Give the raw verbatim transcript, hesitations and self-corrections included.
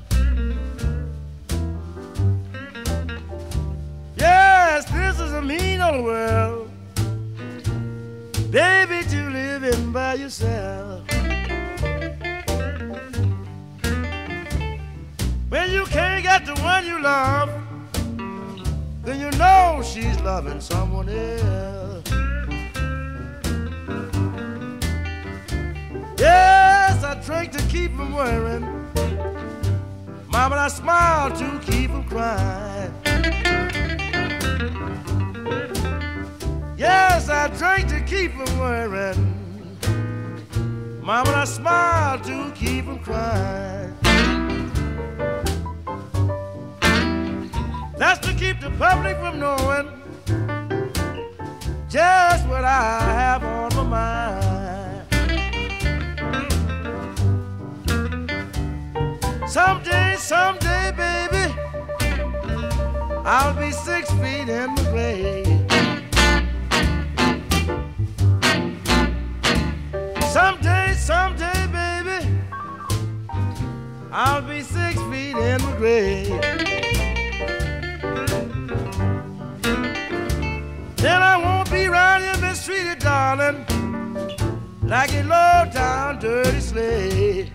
Yes, this is a mean old world, baby, to live in by yourself. When you can't get the one you love, then you know she's loving someone else. Yes, I drink to keep from worrying, mama, I smile to keep from crying. Yes, I drink to keep from worrying, mama, I smile to keep from crying. That's to keep the public from knowing just what I have on my mind. Someday, someday, baby, I'll be six feet in the grave. Someday, someday, baby, I'll be six feet in the grave. Then I won't be round here mistreated, darling, like a low-down dirty slave.